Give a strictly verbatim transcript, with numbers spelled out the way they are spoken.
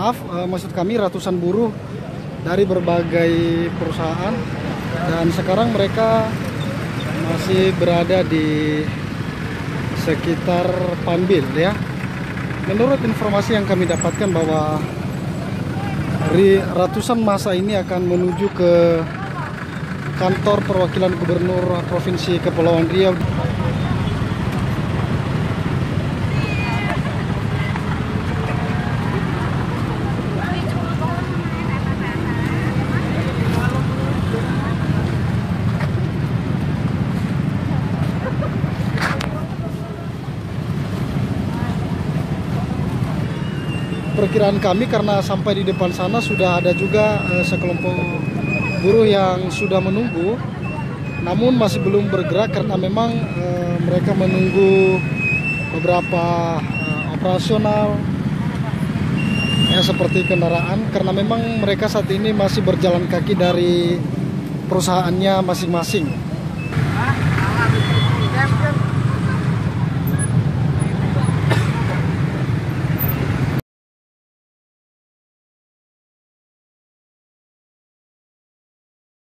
maaf, uh, maksud kami ratusan buruh dari berbagai perusahaan, dan sekarang mereka masih berada di sekitar Panbil ya. Menurut informasi yang kami dapatkan bahwa ratusan massa ini akan menuju ke kantor perwakilan Gubernur Provinsi Kepulauan Riau. Perkiraan kami, karena sampai di depan sana sudah ada juga eh, sekelompok buruh yang sudah menunggu, namun masih belum bergerak karena memang eh, mereka menunggu beberapa eh, operasional ya, seperti kendaraan, karena memang mereka saat ini masih berjalan kaki dari perusahaannya masing-masing.